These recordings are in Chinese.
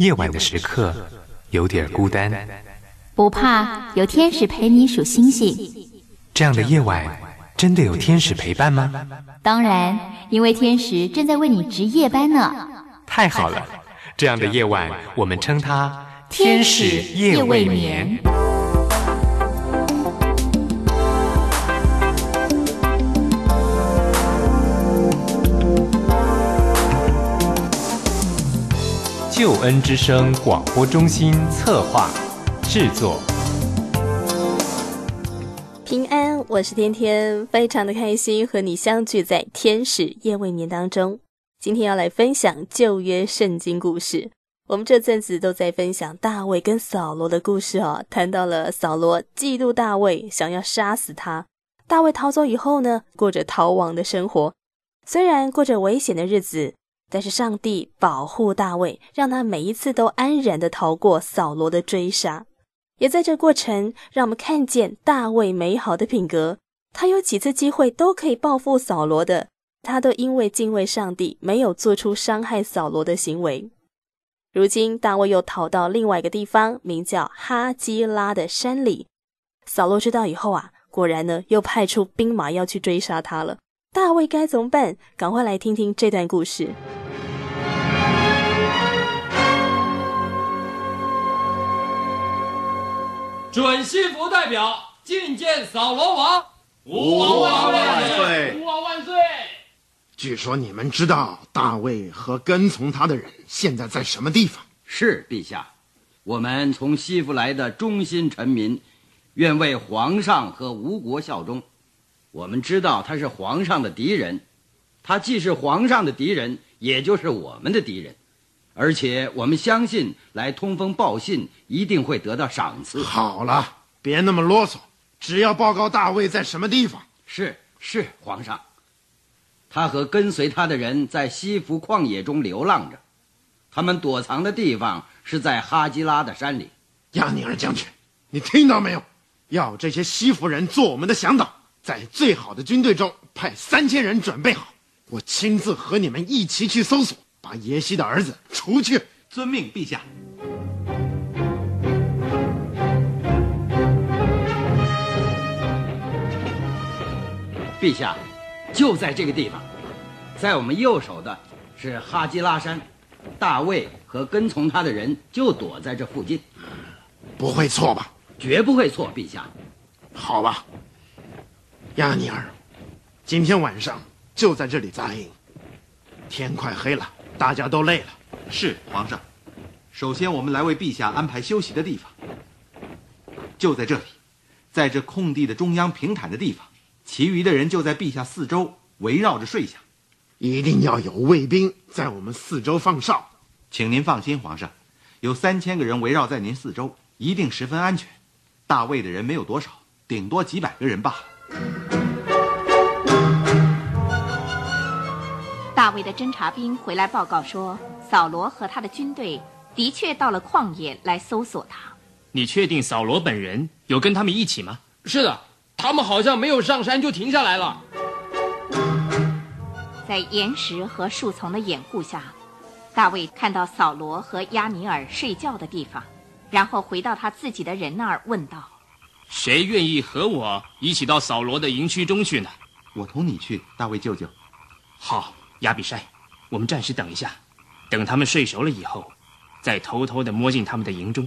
夜晚的时刻有点孤单， 不怕，有天使陪你数星星。 这样的夜晚真的有天使陪伴吗？ 当然，因为天使正在为你值夜班呢。 太好了，这样的夜晚我们称它天使夜未眠。救恩之声广播中心策划制作。 平安，我是天天，非常的开心和你相聚在天使夜未眠当中。今天要来分享旧约圣经故事。我们这阵子都在分享大卫跟扫罗的故事哦，谈到了扫罗嫉妒大卫，想要杀死他。大卫逃走以后呢，过着逃亡的生活，虽然过着危险的日子，但是上帝保护大卫，让他每一次都安然地逃过扫罗的追杀。也在这过程让我们看见大卫美好的品格，他有几次机会都可以报复扫罗的，他都因为敬畏上帝，没有做出伤害扫罗的行为。如今大卫又逃到另外一个地方，名叫哈基拉的山里。扫罗知道以后啊，果然呢又派出兵马要去追杀他了。大卫该怎么办？赶快来听听这段故事。 准西服代表觐见扫罗王。吾王万岁！吾王万岁！ 据说你们知道大卫和跟从他的人现在在什么地方？ 是，陛下，我们从西弗来的忠心臣民，愿为皇上和吴国效忠。我们知道他是皇上的敌人，他既是皇上的敌人，也就是我们的敌人。而且我们相信来通风报信一定会得到赏赐。 好了，别那么啰嗦，只要报告大卫在什么地方。 是，皇上。他和跟随他的人在西弗旷野中流浪着，他们躲藏的地方是在哈基拉的山里。 亚尼尔将军，你听到没有？要这些西弗人做我们的向导，在最好的军队中派3000人准备好，我亲自和你们一起去搜索，把耶西的儿子除去。 遵命，陛下。 陛下，就在这个地方，在我们右手的是哈基拉山，大卫和跟从他的人就躲在这附近。 不会错吧？ 绝不会错，陛下。 好吧，亚尼尔，今天晚上就在这里扎营。天快黑了，大家都累了。 是，皇上。首先我们来为陛下安排休息的地方，就在这里，在这空地的中央平坦的地方，其余的人就在陛下四周围绕着睡下。 一定要有卫兵在我们四周放哨。 请您放心，皇上，有3000个人围绕在您四周，一定十分安全。大卫的人没有多少，顶多几百个人罢了。 大卫的侦察兵回来报告说，扫罗和他的军队的确到了旷野来搜索他。 你确定扫罗本人有跟他们一起吗？ 是的，他们好像没有上山就停下来了。 在岩石和树丛的掩护下，大卫看到扫罗和亚尼尔睡觉的地方，然后回到他自己的人那儿问道： 谁愿意和我一起到扫罗的营区中去呢？ 我同你去，大卫舅舅。 好，亚比筛，我们暂时等一下，等他们睡熟了以后，再偷偷地摸进他们的营中。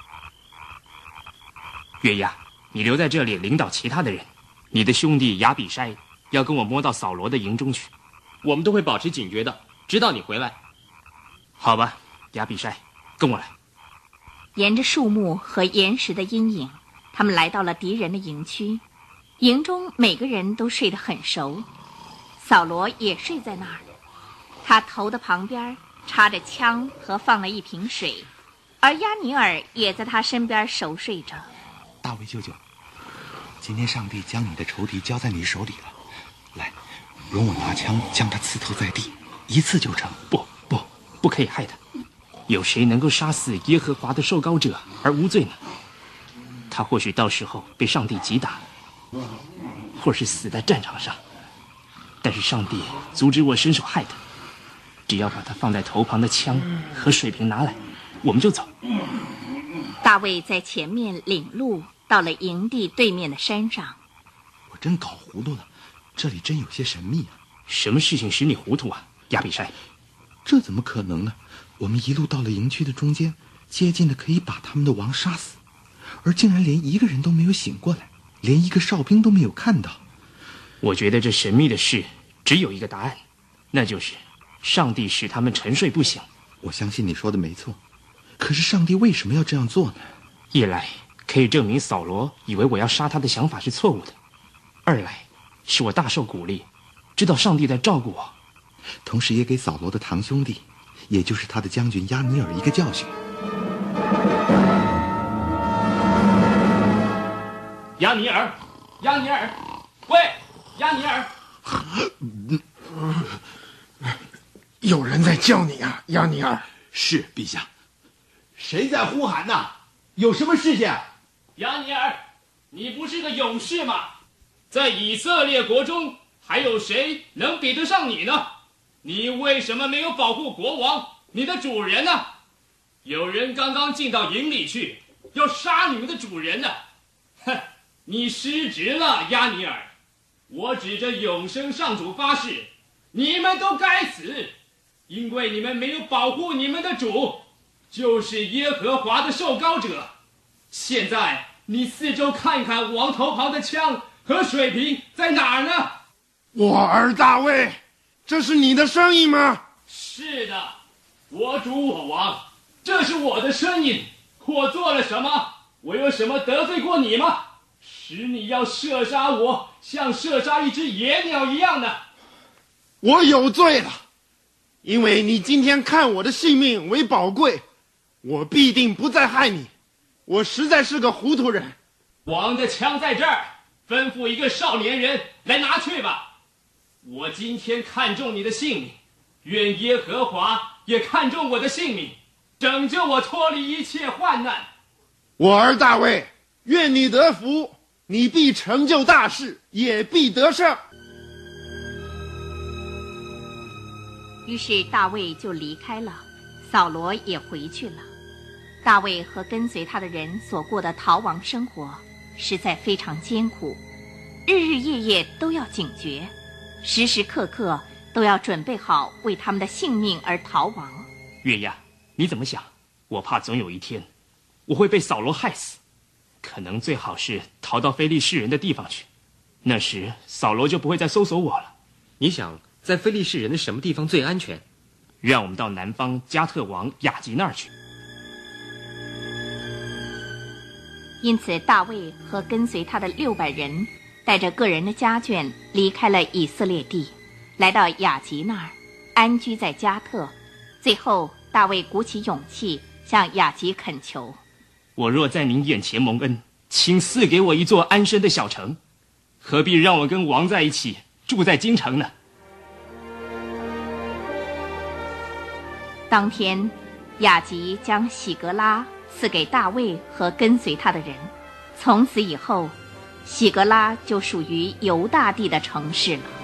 约押，你留在这里领导其他的人，你的兄弟亚比筛要跟我摸到扫罗的营中去。 我们都会保持警觉的，直到你回来。 好吧，亚比筛，跟我来。 沿着树木和岩石的阴影，他们来到了敌人的营区。营中每个人都睡得很熟，扫罗也睡在那儿，他头的旁边插着枪和放了一瓶水，而亚尼尔也在他身边熟睡着。 大卫舅舅，今天上帝将你的仇敌交在你手里了，来，容我拿枪将他刺透在地，一次就成。 不可以害他。有谁能够杀死耶和华的受膏者而无罪呢？他或许到时候被上帝击打，或是死在战场上，但是上帝阻止我伸手害他。只要把他放在头旁的枪和水瓶拿来， 我们就走。 大卫在前面领路，到了营地对面的山上。 我真搞糊涂了，这里真有些神秘啊！ 什么事情使你糊涂啊，亚比筛？ 这怎么可能呢？我们一路到了营区的中间，接近的可以把他们的王杀死，而竟然连一个人都没有醒过来，连一个哨兵都没有看到。 我觉得这神秘的事只有一个答案，那就是上帝使他们沉睡不醒。 我相信你说的没错，可是上帝为什么要这样做呢？ 一来可以证明扫罗以为我要杀他的想法是错误的，二来使我大受鼓励，知道上帝在照顾我， 同时也给扫罗的堂兄弟，也就是他的将军亚尼尔一个教训。 亚尼尔，亚尼尔，喂，亚尼尔！ 有人在叫你啊，亚尼尔。 是，陛下。谁在呼喊呢？有什么事情？ 亚尼尔，你不是个勇士吗？在以色列国中，还有谁能比得上你呢？你为什么没有保护国王，你的主人呢？有人刚刚进到营里去，要杀你们的主人呢。哼，你失职了，亚尼尔！我指着永生上主发誓，你们都该死，因为你们没有保护你们的主，就是耶和华的受膏者。现在你四周看看，王头旁的枪和水瓶在哪儿呢？ 我儿大卫，这是你的声音吗？ 是的，我主我王，这是我的声音。我做了什么？我有什么得罪过你吗？使你要射杀我，像射杀一只野鸟一样的？ 我有罪了，因为你今天看我的性命为宝贵，我必定不再害你。我实在是个糊涂人。 王的枪在这儿，吩咐一个少年人来拿去吧。我今天看中你的性命，愿耶和华也看中我的性命，拯救我脱离一切患难。 我儿大卫，愿你得福，你必成就大事，也必得胜。 于是大卫就离开了，扫罗也回去了。大卫和跟随他的人所过的逃亡生活实在非常艰苦，日日夜夜都要警觉，时时刻刻都要准备好为他们的性命而逃亡。 月牙，你怎么想？我怕总有一天我会被扫罗害死，可能最好是逃到非利士人的地方去，那时扫罗就不会再搜索我了。 你想在非利士人的什么地方最安全？ 让我们到南方加特王雅吉那儿去。 因此大卫和跟随他的600人带着个人的家眷离开了以色列地，来到雅吉那儿安居在加特。最后大卫鼓起勇气向雅吉恳求， 我若在您眼前蒙恩，请赐给我一座安身的小城，何必让我跟王在一起住在京城呢？ 当天雅吉将喜格拉赐给大卫和跟随他的人，从此以后喜格拉就属于犹大地的城市了。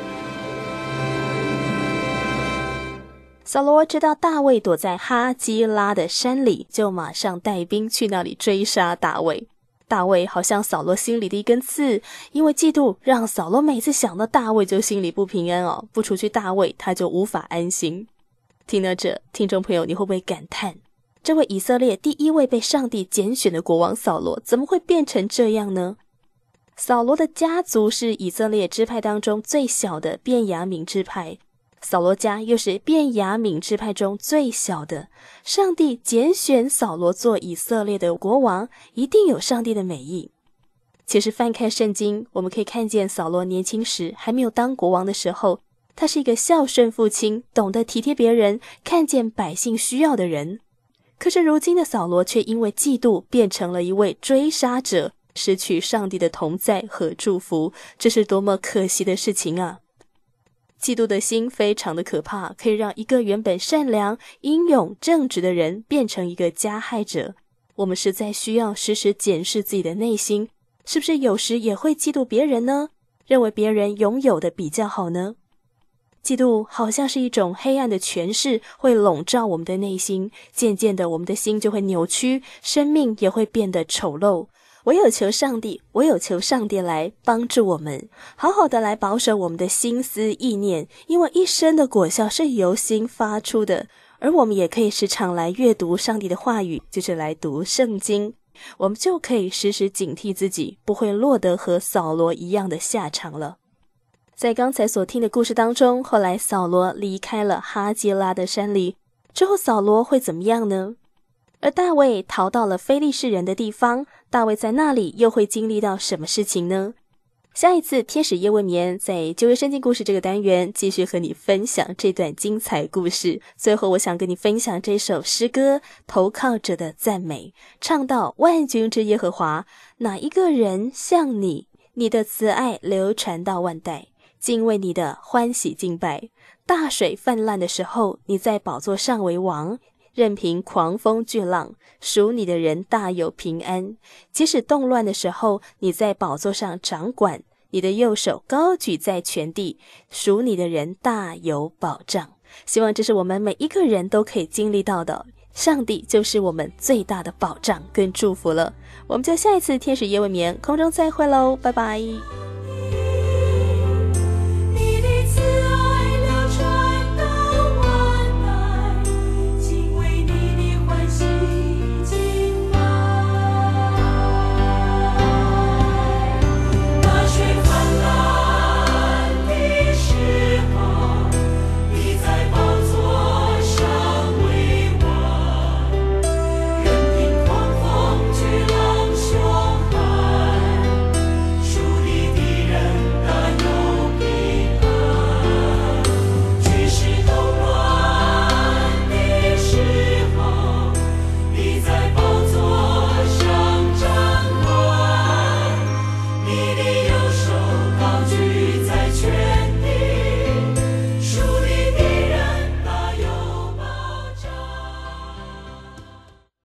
扫罗知道大卫躲在哈基拉的山里，就马上带兵去那里追杀大卫。大卫好像扫罗心里的一根刺，因为嫉妒让扫罗每次想到大卫就心里不平安哦，不除去大卫他就无法安心。听到这，听众朋友，你会不会感叹，这位以色列第一位被上帝拣选的国王扫罗怎么会变成这样呢？扫罗的家族是以色列支派当中最小的便雅悯支派，扫罗家又是便雅悯支派中最小的。上帝拣选扫罗做以色列的国王，一定有上帝的美意。其实翻开圣经，我们可以看见扫罗年轻时还没有当国王的时候，他是一个孝顺父亲，懂得体贴别人，看见百姓需要的人。可是如今的扫罗却因为嫉妒变成了一位追杀者，失去上帝的同在和祝福，这是多么可惜的事情啊！嫉妒的心非常的可怕，可以让一个原本善良、英勇、正直的人变成一个加害者。我们实在需要时时检视自己的内心，是不是有时也会嫉妒别人呢？认为别人拥有的比较好呢？ 嫉妒好像是一种黑暗的权势，会笼罩我们的内心，渐渐的我们的心就会扭曲，生命也会变得丑陋。唯有求上帝来帮助我们，好好的来保守我们的心思意念，因为一生的果效是由心发出的。而我们也可以时常来阅读上帝的话语，就是来读圣经，我们就可以时时警惕自己，不会落得和扫罗一样的下场了。在刚才所听的故事当中，后来扫罗离开了哈基拉的山里，之后扫罗会怎么样呢？而大卫逃到了非利士人的地方，大卫在那里又会经历到什么事情呢？下一次天使夜未眠在旧约圣经故事这个单元继续和你分享这段精彩故事。最后我想跟你分享这首诗歌《投靠者的赞美》，唱到万军之耶和华，哪一个人像你？你的慈爱流传到万代，敬畏你的欢喜敬拜。大水泛滥的时候，你在宝座上为王，任凭狂风巨浪，属你的人大有平安。即使动乱的时候，你在宝座上掌管，你的右手高举在全地，属你的人大有保障。希望这是我们每一个人都可以经历到的，上帝就是我们最大的保障跟祝福了。我们就下一次天使夜未眠空中再会喽，拜拜。